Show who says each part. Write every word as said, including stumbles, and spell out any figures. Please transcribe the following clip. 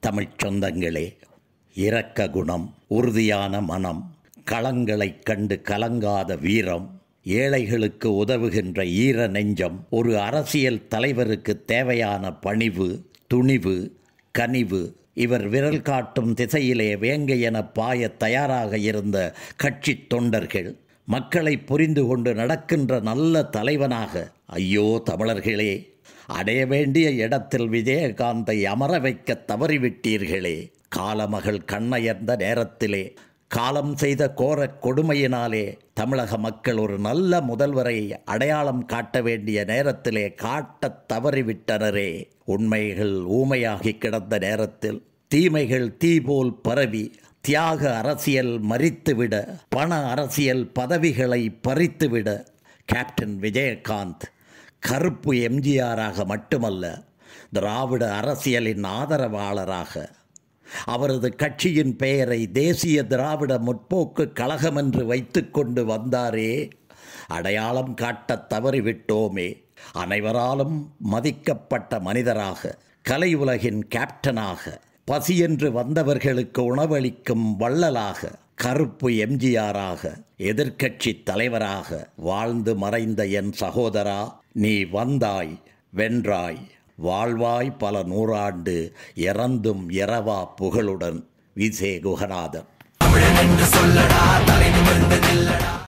Speaker 1: தமிழ்ச் சொந்தங்களே, இரக்க குணம், உறுதியான மனம், களங்களைக் கண்டு கலங்காத வீரம், ஏழைகளுக்கு உதவுகின்ற ஈர நெஞ்சம், ஒரு அரசியல் தலைவருக்கு தேவையான பணிவு, துணிவு, கனிவு. இவர் விரல் காட்டும் திசையிலே வேங்கை என பாய தயாராக இருந்த கட்சி தொண்டர்கள், மக்களை புரிந்து கொண்டு நடக்கின்ற நல்ல தலைவனாக, ஐயோ தமிழர்களே, அடைய வேண்டிய இடத்தில் விஜயகாந்தை அமர வைக்க தவறிவிட்டீர்களே. காலமகள் கண்ணயர்ந்த நேரத்திலே, காலம் செய்த கோரக் கொடுமையினாலே தமிழக மக்கள் ஒரு நல்ல முதல்வரை அடையாளம் காட்ட வேண்டிய நேரத்திலே காட்டத் தவறிவிட்டனரே. உண்மைகள் ஊமையாகி கிடந்த நேரத்தில் தீமைகள் தீபோல் பரவி தியாக அரசியல் மரித்துவிட, பண அரசியல் பதவிகளை பறித்துவிட, கேப்டன் விஜயகாந்த் கருப்பு எம்ஜிஆராக மட்டுமல்ல, திராவிட அரசியலின் ஆதரவாளராக, அவரது கட்சியின் பெயரை தேசிய திராவிட முற்போக்கு கழகம் என்று வைத்து கொண்டு வந்தாரே. அடையாளம் காட்ட தவறிவிட்டோமே. அனைவராலும் மதிக்கப்பட்ட மனிதராக, கலை உலகின் கேப்டனாக, பசியென்று வந்தவர்களுக்கு உணவளிக்கும் வள்ளலாக, கருப்பு எம்ஜிஆராக, எதிர்க்கட்சி தலைவராக வாழ்ந்து மறைந்த என் சகோதரா, நீ வந்தாய், வென்றாய், வாழ்வாய் பல நூறாண்டு, இறந்தும் இரவா புகழுடன். வி. சே. குகநாதன்.